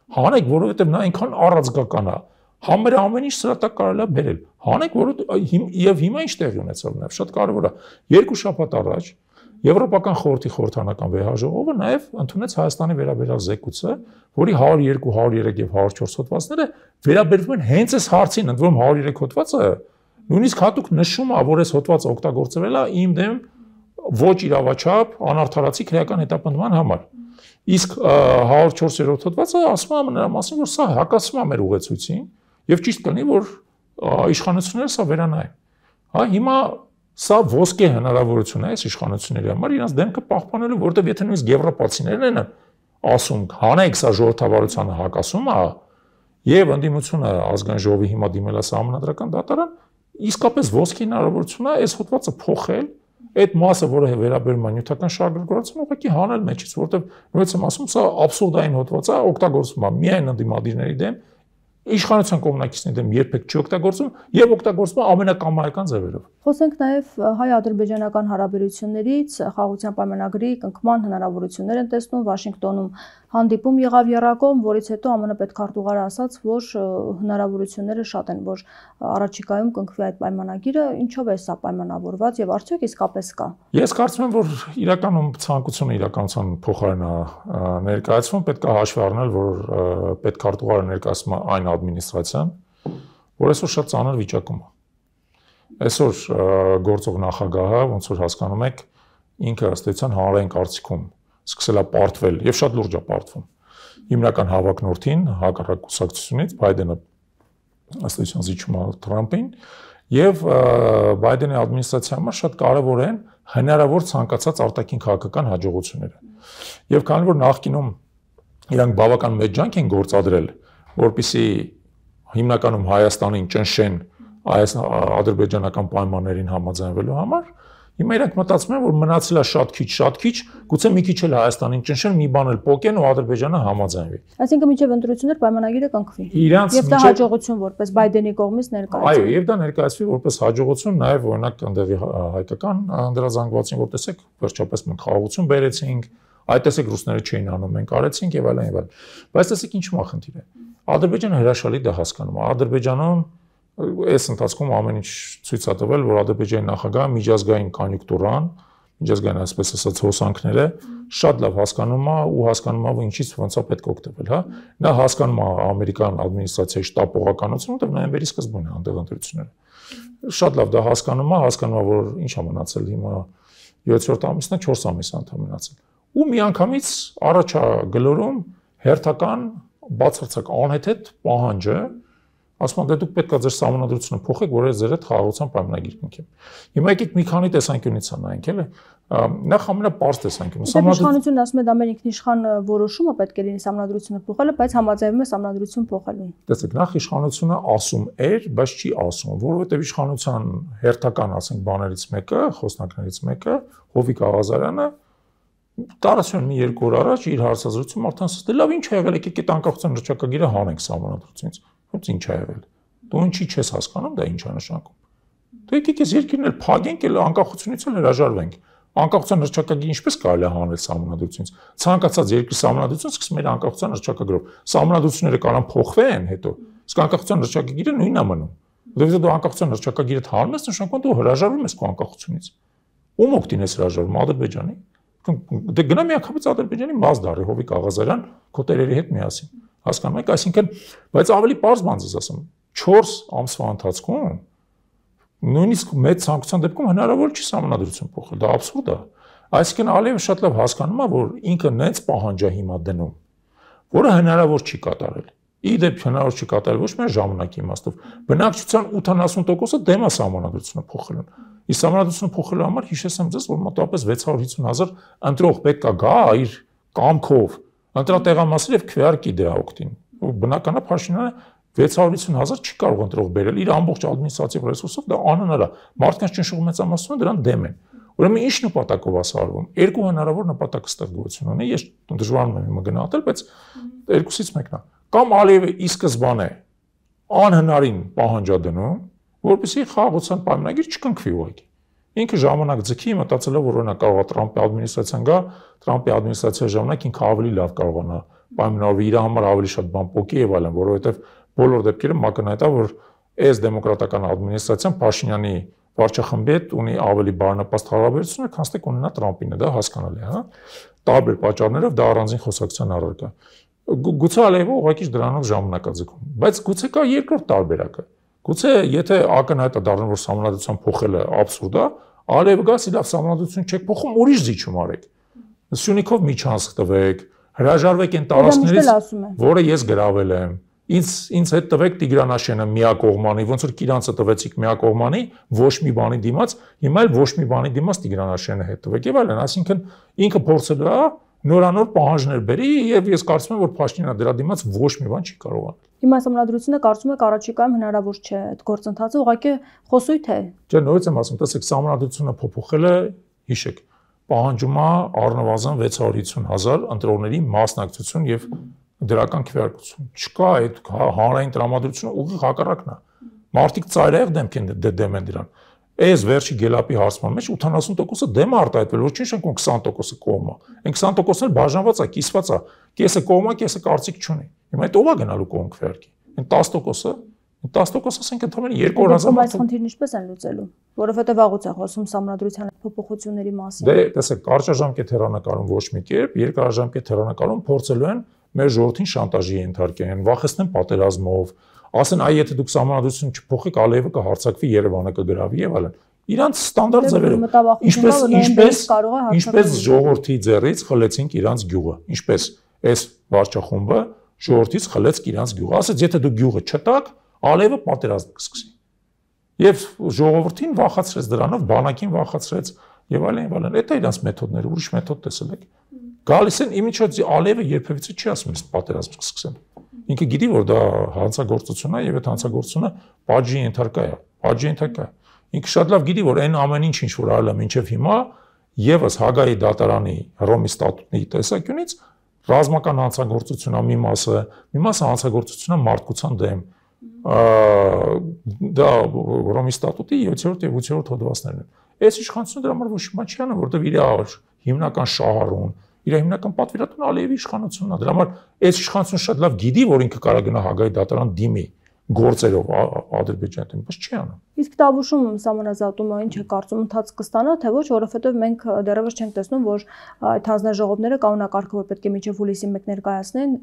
Հանեք, որովհետև նա այնքան առածգական է։ Համեր ամեն ինչ սրա տակ կարելի է բերել։ Հանեք, որովհետև եւ հիմա ինչ տեղի ունեցավ նաեւ շատ կարեւոր է։ Երկու շաբաթ առաջ Եվրոպական խորհրդի խորհրդանական վեհաժողովը նաեւ ընդունեց Հայաստանի վերաբերյալ զեկույցը, որի հարյուր երկու, հարյուր երեք եւ հարյուր չորս հոդվածները վերաբերվում են հենց այս հարցին, ընդ որում հարյուր երեք հոդվածը նույնիսկ հատուկ նշում է, որ այս հոդվածը օգտագործվել է իմ դեմ ոչ իրավաչափ անարդարացի քրեական հետապնդման համար։ Իսկ հարյուր չորս հոդվածը ասում է նրա մասին, որ սա հակասում է մեր ուղեցույցին եւ ճիշտ կլինի, որ իշխանությունները սա վերանային։ Հա, հիմա սա ոսկե հնարավորություն է այս իշխանությունների համար իրենց դեմքը պահպանելու, որովհետեւ եթե նույնիսկ եվրոպացիներն են ասում, հանեք սա ժողովրդավարությանը հակասում է եւ ընդդիմությունը ազգային ժողովի հիմա դիմել է սահմանադրական դատարան, իսկապես ոսկե հնարավորություն է այս հոդվածը փոխել, այդ մասը, որը վերաբերում է նյութական շահագրգռվածին, ուղղակի հանել մեջից, որովհետեւ նույնիսկ եմ ասում, սա աբսուրդային հոդված է, օգտագործվում է միայն ընդդիմադիրների դեմ, իշխանության կողմնակիցների դեմ երբեք չի օգտագործվում եւ օգտագործվում է ամենակամայական ձևերով։ Խոսենք նաեւ հայ-ադրբեջանական հարաբերություններից, խաղաղության պայմանագրի կնքման հնարավորություններ են տեսնում Վաշինգտոնում հանդիպում եղավ եռակողմ, որից հետո ԱՄՆ պետքարտուղարը ասաց, որ հնարավորությունները շատ են, որ առաջիկայում կնքվի այդ պայմանագիրը, ինչով է սա պայմանավորված եւ արդյոք իսկապես կա։ Ես կարծում եմ, որ իրականում ցանկությունը իրականության փոխարեն է ներկայացվում, պետք է հաշվի առնել, որ պետքարտուղարը ներկայացնում է այն ադմինիստրացիան, որ այսօր շատ ծանր վիճակում է։ Այսօր գործող նախագահը, ոնց որ հասկանում եք, ինքը ըստ էության հանրային կարծիքում սկսել է պարտվել եւ շատ լուրջ է պարտվում։ Հիմնական հավակնորդին հակառակ կուսակցությունից Բայդենը ըստ էության զիջում է Թրամփին եւ Բայդենի ադմինիստրացիայի համար շատ կարեւոր են հնարավոր ցանկացած արտաքին քաղաքական հաջողությունները։ Եվ քանի որ նախկինում իրանք բավական մեծ ջանք են գործադրել, որպեսզի հիմնականում Հայաստանին ճնշեն այս ադրբեջանական պայմաններին համաձայնվելու համար, հիմա իրանք մտածում են, որ մնացել է շատ քիչ, շատ քիչ, գուցե մի քիչ էլ Հայաստանին ճնշեն, մի բան էլ փոկեն ու Ադրբեջանը համաձայնվի։ Այսինքն մինչև ընտրություններ պայմանագիրը կնքվի։ Եվ դա հաջողություն որպես Բայդենի կողմից ներկայացվի։ Այո, եւ դա ներկայացվի որպես հաջողություն, նաեւ օրինակ ընդդեղի հայկական անդրազանգվածին, որ տեսեք, վերջապես մենք խաղաղություն բերեցինք, այդ տեսեք ռուսները չէին անում, մենք արեցինք եւ այլն եւ այլն։ Բայց տեսեք ինչու է խնդիրը։ Ադրբեջանը հրաշալի դա հասկանում է։ Ադրբեջանում այս ընթացքում ամեն ինչ ցույց է տվել, որ Ադրբեջանի նախագահը միջազգային կոնյունկտուրան, միջազգային այսպես ասած հոսանքները շատ լավ հասկանում է ու հասկանում է, որ ինչից ոնց է պետք օգտվել, հա։ Նա հասկանում է ամերիկյան ադմինիստրացիայի շտապողականությունը, որտեղ նոյեմբերի սկզբում է այնտեղ ընտրությունները։ Շատ լավ դա հասկանում է, հասկանում է, որ ինչ է մնացել հիմա յոթերորդ ամիսն է, չորս ամիս է մնացել։ Ու միանգամից առաջ է գլորում հերթական բացարձակ անհեթեթ պահանջը, ասում են դե դուք պետք է ձեր սահմանադրությունը փոխեք, որ ձեր հետ խաղաղության պայմանագիր կնքեմ։ Հիմա եկեք մի քանի տեսանկյունից նայենք, էլի։ Նախ ամենապարզ տեսանկյունը սահմանադրությունը ասում է դա մեր ինքնիշխան որոշումը պետք է լինի սահմանադրությունը փոխելը, բայց համաձայնվում է սահմանադրություն փոխելուն։ Տեսեք, նախ իշխանությունը ասում էր, բայց չի ասում, որովհետև իշխանության հերթական, ասենք, բաներից մեկը, խոսնակներից մեկը, Հովիկ Աղազարյանը տարածում մի երկու օր առաջ իր հարցազրույցում արդեն ասաց, դե լավ ինչ է եղել, եկեք այդ անկախության հռչակագիրը հանենք սահմանադրությունից։ Ոնց ինչ է եղել։ Դու ինչի չես հասկանում, դա ինչ է նշանակում։ Դու եկեք այս երկիրն էլ փագենք, էլ անկախությունից էլ հրաժարվենք։ Անկախության հռչակագիրը ինչպես կարելի է հանել սահմանադրությունից։ Ցանկացած երկրի սահմանադրությունը սկսում է անկախության հռչակագրով։ Սահմանադրությունները կարող փոխվեն հետո, իսկ անկախության հռչակագիրը նույնն է մնում։ Որովհետեւ դու անկախության հռչակագիրը հանում ես, նշանակում դու հրաժարվում ես քո անկախությունից։ Ում օգտին ես հրաժարվում, Ադրբեջանի։ Դե գնա միանգամից Ադրբեջանի մաս դառի Հովիկ Աղազարյան քո տերերի հետ միասին։ Հասկանում եք, այսինքն, բայց ավելի պարզ բան ես ասում, չորս ամսվա ընթացքում նույնիսկ մեծ ցանկության դեպքում հնարավոր չի սահմանադրություն փոխել, դա աբսուրդ է։ Այսինքն Ալիևը շատ լավ հասկանում է, որ ինքը նենց պահանջ է հիմա դնում, որը հնարավոր չի կատարել։ Ի դեպ հնարավոր չի կատարել ոչ միայն ժամանակի իմաստով, բնակչության ութանասուն տոկոսը դեմ է սահմանադրությունը փոխելուն։ Իսկ սահմանադրությունը փոխելու համար հիշեցեմ ձեզ, որ մոտավորապես վեց հարյուր հիսուն հազար ընտրող պետք է գա իր կամքով ընտրատեղամասեր եւ քվեարկի դրա օգտին։ Ու բնականա Փաշինյանը վեց հարյուր հիսուն հազար չի կարող ընտրող բերել իր ամբողջ ադմինիստրատիվ ռեսուրսով, դա անհնար է։ Մարդկանց ճնշող մեծամասնությունը դրան դեմ են։ Ուրեմն ինչ նպատակով է սարվում։ Երկու հնարավոր նպատակ ստեղծություն ունի, ես դժվարում եմ հիմա գնահատել, բայց երկուսից մեկն է։ Կամ Ալիևը ի սկզբանե անհնարին պահանջա դնում, որպեսզի խաղաղության պայմանագիր չկնքվի ուղղակի։ Ինքը ժամանակ ձգի, մտածելով որ օրինակ կարող է Տրամպի ադմինիստրացիան գա, Տրամպի ադմինիստրացիայի ժամանակ ինքը ավելի լավ կարողանա պայմանավորվի իր համար ավելի շատ բան փոկի եւ այլն, որովհետեւ բոլոր դեպքերում մակնայտ է, որ այս դեմոկրատական ադմինիստրացիան Փաշինյանի վարչախմբի հետ ունի ավելի բարենպաստ հարաբերություններ, քան թե ունենա Տրամպինը, դա հասկանալի է, հա։ Տարբեր պատճառներով դա առանձին խոսակցության առարկա։ Գուցե Ալիևը ուղղակի դրանով ժամանակ է ձգում, բայց գուցե կա երկրորդ տարբերակը։ Գուցե եթե ակնհայտ է դառնում, որ սահմանադրության փոխելը աբսուրդ է, Ալիևը գա սիլավ սահմանադրություն չեք փոխում, ուրիշ զիջում արեք։ Սյունիքով միջանցք տվեք, հրաժարվեք այն տարածքներից, որը ես գրավել եմ։ Ինձ ինձ հետ տվեք Տիգրանաշենը միակողմանի, ոնց որ Կիրանցը տվեցիք միակողմանի, ոչ մի բանի դիմաց, հիմա էլ ոչ մի բանի դիմաց Տիգրանաշենը հետ տվեք եւ այլն, այսինքն ինքը փորձելու է նորանոր պահանջներ բերի եւ ես կարծում եմ, որ Փաշինյանը դրա դիմաց ոչ մի բան չի կարող անել։ Հիմա սահմանադրությունը կարծում եք առաջիկայում հնարավոր չէ այդ գործընթացը, ուղղակի խոսույթ է։ Չէ, նորից եմ ասում, տեսեք, սահմանադրությունը փոփոխելը, հիշեք, պահանջում է առնվազն վեց հարյուր հիսուն հազար ընտրողների մասնակցություն եւ դրական քվեարկություն։ Չկա այդ հանրային տրամադրությունը, ուղիղ հակառակն է։ Մարդիկ ծայրահեղ դեմք են դեմ են դրան։ Այս վերջի գելապի հարցման մեջ ութանասուն տոկոսը դեմ է արտահայտվել, ոչ ինչ ենք քսան տոկոսը կողմ է։ Այն քսան տոկոսն էլ բաժանված է, կիսված է։ Կեսը կողմ է, կեսը կարծիք չունի։ Հիմա այդ ով է գնալու կողմ քվեարկի։ Այն տասը տոկոսը, այն տասը տոկոսը ասենք ընդհանրապես երկու հազար։ Բայց խնդիրն ինչպես են լուծելու, որովհետև վաղուց է խոսում սահմանադրության փոփոխությունների մասին։ Դե, տեսեք, կարճաժամկետ հեռանկարում ոչ մի կերպ, երկարաժամկետ հեռանկարում փորձելու են մեր ժողովրդին շանտաժի ենթարկեն, վախեցնեն պատերազմով, ասեն, այ եթե դուք սահմանադրություն չփոխեք, Ալիևը կհարձակվի, Երևանը կգրավի եւ այլն։ Իրանց ստանդարտ ձևերով։ Ինչպես ինչպես ինչպես ժողովրդի ձեռից խլեցինք իրանց գյուղը, ինչպես այս վարչախումբը ժողովրդից խլեց իրանց գյուղը։ Ասեց, եթե դուք գյուղը չտաք, Ալիևը պատերազմ կսկսի։ Եվ ժողովրդին վախացրեց դրանով, բանակին վախացրեց եւ այլն եւ այլն։ Դա իրանց մեթոդները, ուրիշ մեթոդ տեսել եք։ Գալիս են իմիջիոտ Ալիևը երբևիցե չի ասում, ես պատերազմ կսկսեմ։ Ինքը գիտի, որ դա հանցագործություն է եւ այդ հանցագործությունը բաժի ենթարկա է, բաժի ենթարկա է։ Ինքը շատ լավ գիտի, որ այն ամեն ինչ ինչ որ արել է մինչեւ հիմա եւս Հագայի դատարանի Հռոմի ստատուտի տեսանկյունից ռազմական հանցագործությունն է մի մասը, մի մասը հանցագործությունն է մարդկության դեմ։ Դա Հռոմի ստատուտի յոթերորդ եւ ութերորդ հոդվածներն են։ Այս իշխանությունը դրա համար ոչ մի բան չի անում, որովհետեւ իր հիմնական շահառուն իր հիմնական պատվիրատուն Ալիևի իշխանությունն է։ Դրա համար այս իշխանությունը շատ լավ գիտի, որ ինքը կարող է գնա Հագայի դատարան դիմի գործերով Ադրբեջանի, բայց չի անում։ Իսկ Տավուշում սահմանազատումը ինչ է կարծում, ընթաց կստանա, թե ոչ, որովհետև մենք դեռևս չենք տեսնում, որ այդ հանձնաժողովները կանոնակարգը, որ պետք է մինչև հուլիսի մեկ ներկայացնեն,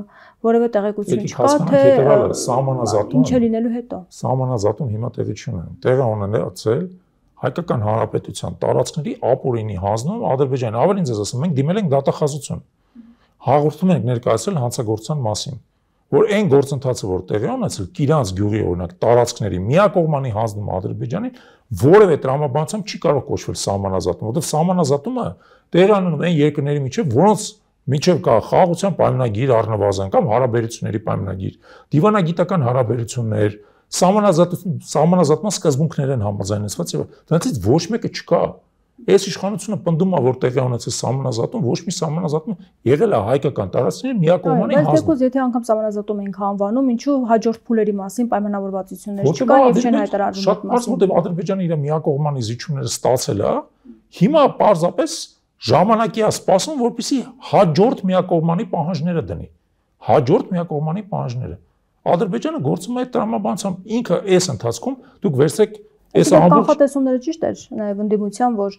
որևէ տեղեկություն չկա, թե սահմանազատում ինչ է լինելու հետո։ Սահմանազատում հիմա տեղի չունեն։ Տեղը ունեցել Հայկական Հանրապետության տարածքների ապօրինի հանձնում Ադրբեջանը, ավելին ձեզ ասեմ, մենք դիմել ենք դատախազություն։ Հաղորդում ենք ներկայացրել հանցագործության մասին, որ այն գործընթացը, որ տեղի ունեցել, Կիրանց գյուղի օրինակ տարածքների միակողմանի հանձնում Ադրբեջանին, որևէ տրամաբանությամբ չի կարող կոչվել սահմանազատում, որովհետև սահմանազատումը տեղի ունենում այն երկրների միջև, որոնց միջև կա խաղաղության պայմանագիր առնվազն կամ հարաբերությունների պայմանագիր, դիվանագիտական հարաբերություններ, Սահմանազատում սահմանազատման սկզբունքներ են համաձայնեցված եւ դրանցից ոչ մեկը չկա։ Այս իշխանությունը պնդում է, որ տեղի ունեցել սահմանազատում, ոչ մի սահմանազատում եղել է հայկական տարածքների միակողմանի հանձնում։ Բայց դեպքում եթե անգամ սահմանազատում ենք անվանում, ինչու հաջորդ փուլերի մասին պայմանավորվածություններ չկան եւ չեն հայտարարվում։ Շատ բարձր, որտեղ Ադրբեջանը իր միակողմանի զիջումները ստացել է, հիմա պարզապես ժամանակի է սպասում, որպեսզի հաջորդ միակողմանի պահանջները դնի։ Հաջորդ միակողմանի պահանջները Ադրբեջանը գործում է տրամաբանությամբ ինքը այս ընթացքում դուք վերցեք այս ամբողջ կանխատեսումները ճիշտ էր նաև ընդդիմության, որ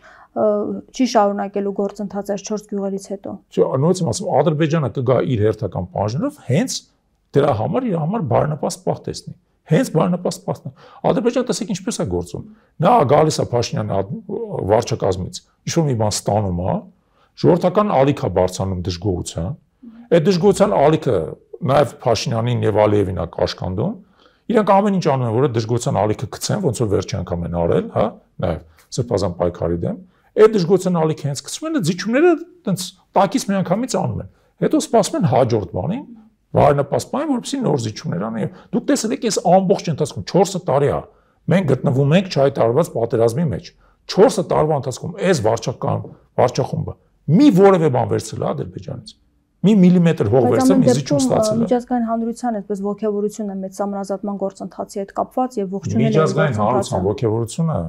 չի շարունակելու գործընթացը չորս գյուղերից հետո։ Չէ, նույնիսկ ասում Ադրբեջանը կգա իր հերթական պահանջներով հենց դրա համար իր համար բարենպաստ պահ տեսնի։ Հենց բարենպաստ պահն է։ Ադրբեջանը տեսեք ինչպես է գործում։ Նա գալիս է Փաշինյանի վարչակազմից, ինչ որ մի բան ստանում է, ժողովրդական ալիք է բարձրանում դժգոհության։ Այդ դժգոհության ալիքը նաև Փաշինյանին եւ Ալիևին է կաշկանդում։ Իրանք ամեն ինչ անում են, որ այդ դժգոհության ալիքը գցեն, ոնց որ վերջի անգամ են արել, հա, նաև սրբազան պայքարի դեմ։ Այդ դժգոհության ալիքը հենց գցում են, զիջումները տենց տակից միանգամից անում են։ Հետո սպասում են հաջորդ բանին, բարենպաստ բան, որպեսզի նոր զիջումներ անեն։ Դուք տեսել եք, այս ամբողջ ընթացքում չորս տարի է մենք գտնվում ենք չհայտարարված պատերազմի մեջ։ չորս տարվա ընթացքում այս վարչական վարչախումբը մի որևէ բան վերցրել է Ադրբեջանից։ Մի միլիմետր հող վերցրել, մի զիջում ստացել է։ Միջազգային հանրության այդպես ողջավորությունը մեծ սահմանազատման գործընթացի հետ կապված եւ ողջունել միջազգային հանրության ողջավորությունը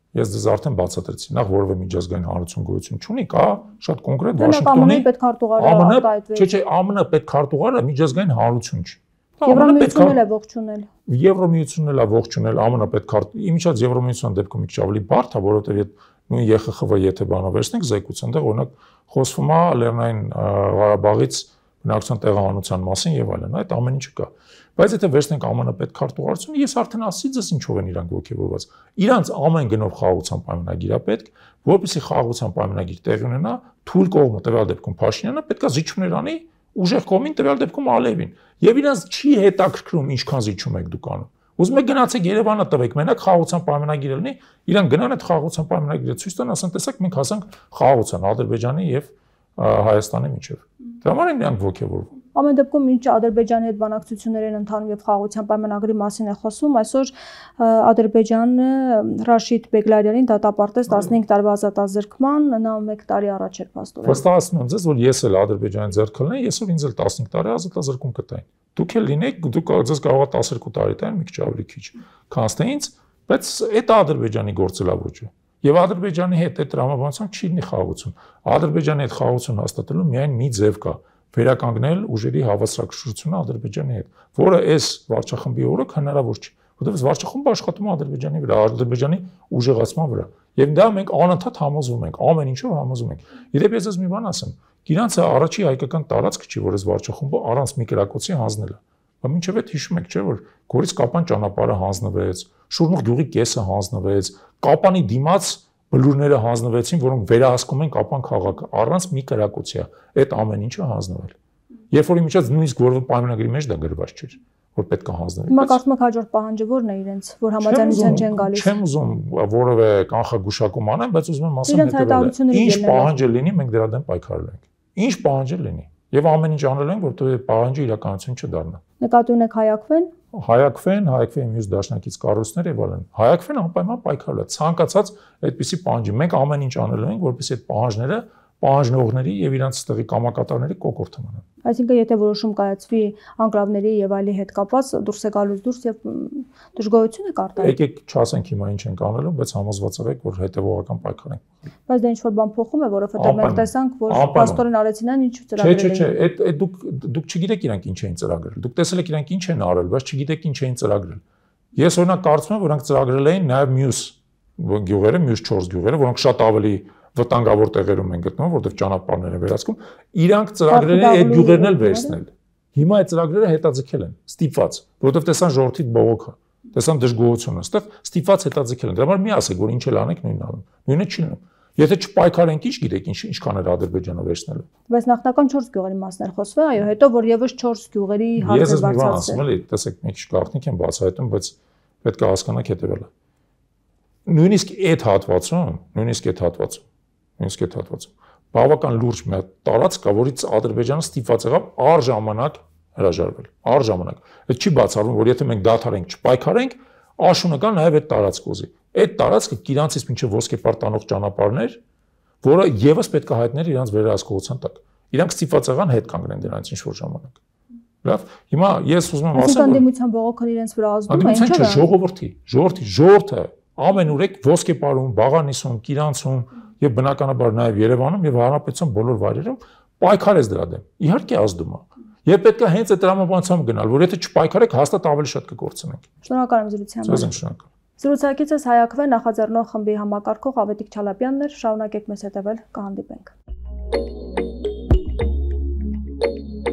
Ես դες արդեն բացատրեցի, նախ որևէ միջազգային հանրություն գոյություն չունի, կա շատ կոնկրետ Վաշինգտոնի պետքարտուղարը արտահայտվեց։ Չէ, չէ, ԱՄՆ պետքարտուղարը միջազգային հանրություն չի։ Եվրամիությունն էլ է ողջունել։ Եվրամիությունն էլ է ողջունել ԱՄՆ պետքարտ։ Իմիջիատ Եվրամիության դեպքում մի քիչ ավելի բարդ է, որովհետև նույն Ե Խ Խ V եթե բանով վերցնենք զեկույց, այնտեղ օրինակ խոսվում է Լեռնային Ղարաբաղից բնակչության տեղահանության մասին եւ այլն, այդ ամեն ինչը կա։ Բայց եթե վերցնենք ԱՄՆ պետքարտուղարությունը, ես արդեն ասացի, ձեզ ինչով են իրանք ողջևորված։ Իրանց ամեն գնով խաղաղության պայմանագիր է պետք, որպեսզի խաղաղության պայմանագիր տեղի ունենա, թույլ կողմը տվյալ դեպքում Փաշինյանը պետքա զիջումներ անի ուժեղ կողմին տվյալ դեպքում Ալիևին։ Եվ իրանց չի հետաքրքրում ինչքան զիջում եք դուք անում։ Ուզում եք գնացեք Երևանը տվեք, մենակ խաղաղության պայմանագիրը լինի, իրանք գնան այդ խաղաղության պայմանագիրը ցույց տան, ասեն, տեսեք, մենք հասանք խաղաղության Ադրբեջանի եւ Հայաստանի միջև։ Դրա համար են իրանք ողջևորվում։ Ամեն դեպքում ինչ Ադրբեջանի հետ բանակցություններ են ընթանում եւ խաղաղության պայմանագրի մասին է խոսում, այսօր Ադրբեջանը Ռաշիդ Բեգլարյանին դատապարտեց տասնհինգ տարվա ազատազրկման, նա մեկ տարի առաջ էր փաստորեն։ Վստահեցնում եմ ձեզ, որ ես էլ Ադրբեջանի ձեռք կլինեի, ես էլ ինձ էլ տասնհինգ տարի ազատազրկում կտային։ Դուք էլ լինեք, դուք ձեզ կարող է տասներկու տարի տան, մի քիչ ավելի քիչ։ Քանց թե ինձ, բայց այդ Ադրբեջանի գործելավոճը։ Եվ Ադրբեջանի հետ այդ տրամաբանությամբ չի լինի խաղաղություն։ Ադրբեջանի հետ խաղաղություն հաստատելու միայն մի ձև կա՝ վերականգնել ուժերի հավասարակշռությունը Ադրբեջանի հետ, որը այս վարչախմբի օրոք հնարավոր չի, որովհետև վարչախումբը աշխատում է Ադրբեջանի վրա, Ադրբեջանի ուժեղացման վրա։ Եվ դա մենք անընդհատ համոզվում ենք, ամեն ինչով համոզվում ենք։ Իդեպ ես ես մի բան ասեմ, իրանցը առաջի հայկական տարածք չի, որ այս վարչախումբը առանց մի կրակոցի հանձնել է։ Բայց մինչև այդ հիշում եք, չէ՞ որ Գորիս Կապան ճանապարհը հանձնվեց, Շուրմուղ գյուղի կեսը հանձնվեց, Կապանի դիմաց բլուրները հանձնվեցին, որոնք վերահսկում են Կապան քաղաքը, առանց մի կրակոցի է այդ ամեն ինչը հանձնվել։ Երբ որ իմիջիայց նույնիսկ որևէ պայմանագրի մեջ դա գրված չէր, որ պետք է հանձնվի։ Հիմա կարծում եք հաջորդ պահանջը ո՞րն է իրենց, որ համաձայնության չեն գալիս։ Չեմ ուզում որևէ կանխագուշակում անեմ, բայց ուզում եմ ասեմ հետևելը։ Ինչ պահանջը լինի, մենք դրա դեմ պայքարել ենք։ Ինչ պահանջը լինի։ Եվ ամեն ինչ անել են, որտեղ այդ պահանջը իրականություն չդառնա։ Նկատի ունեք հայակվեն։ Հայակվեն, հայակվեն մյուս դաշնակից կառույցներ եւ այլն։ Հայակվեն անպայման պայքարել է։ Ցանկացած այդպիսի պահանջի մենք ամեն ինչ անել ենք, որպեսզի այդ պահանջները պահանջնողների եւ իրանց ստեղի կամակատարների կոկորտը մնան։ Այսինքն եթե որոշում կայացվի անկլավների եւ այլի հետ կապված դուրս է գալուց դուրս եւ դժգոհություն է կարտահայտել։ Եկեք չասենք հիմա ինչ ենք անելու, բայց համոզված եղեք, որ հետեւողական պայքար ենք։ Բայց դա ինչ որ բան փոխում է, որովհետեւ մենք տեսանք, որ պաստորեն արեցին այն ինչ ծրագրել են։ Չէ, չէ, այդ այդ դուք դուք չգիտեք իրանք ինչ էին ծրագրել։ Դուք տեսել եք իրանք ինչ են արել, բայց չգիտեք ինչ էին ծրագրել։ Ես օրինակ կարծում եմ, որ իրանք ծրագրել էին նաեւ մյուս գյուղերը, մյուս չորս գյուղերը, որոնք շատ ավելի վտանգավոր տեղերում են գտնվում, որտեղ ճանապարհներ են վերացքում, իրանք ծրագրել են այդ գյուղերն էլ վերցնել։ Հիմա այդ ծրագրերը հետաձգել են, ստիպված, որովհետև տեսան ժողովրդի բողոքը, տեսան դժգոհությունը, այստեղ ստիպված հետաձգել են։ Դրա համար մի ասեք, որ ինչ էլ անեք նույնն անում։ Նույնը չի լինում։ Եթե չպայքարենք, ինչ գիտեք, ինչ ինչքան էր Ադրբեջանը վերցնելու։ Բայց նախնական չորս գյուղերի մասն էր խոսվում, այո, հետո որ եւս չորս գյուղերի հարց է բացացել։ Ես ասում եմ, տեսեք, մի քիչ գաղտնիք եմ բացահայտում, բայց պետք է հասկանաք հետեւելը։ Նույնիսկ այդ հատվածում, նույնիսկ այդ հատվածում Նույնիսկ այդ հատվածում բավական լուրջ մի տարածք կա, որից Ադրբեջանը ստիպված եղավ առժամանակ հրաժարվել։ Առժամանակ։ Այդ չի բացառվում, որ եթե մենք դադարենք, չպայքարենք, աշունը կա նաև այդ տարածք ուզի։ Այդ տարածքը իրանցից մինչև ոսկեպար տանող ճանապարհներ, որը եւս պետք է հայտներ իրանց վերահսկողության տակ։ Իրանք ստիպված եղան հետ կանգնեն դրանից ինչ որ ժամանակ։ Լավ, հիմա ես ուզում եմ ասեմ, որ անդիմության բողոքն իրենց վրա ազդում է, ինչու՞ չէ, ժողովրդի, ժողովրդի, ժողովուրդը ամենուր է ոսկեպարում, Բաղանիսում, Կիրանցում եւ բնականաբար նաեւ Երևանում եւ հանրապետության բոլոր վայրերում պայքարեց դրա դեմ։ Իհարկե ազդում է։ Եվ պետք է հենց այդ տրամաբանությամբ գնալ, որ եթե չպայքարեք, հաստատ ավելի շատ կկործնենք։ Շնորհակալ եմ զրույցի համար։ Ձեզ եմ շնորհակալ։ Զրուցակիցս Հայակվեն նախաձեռնող խմբի համակարգող Ավետիք Չալապյանն էր, շարունակեք մեզ հետևել, կհանդիպենք։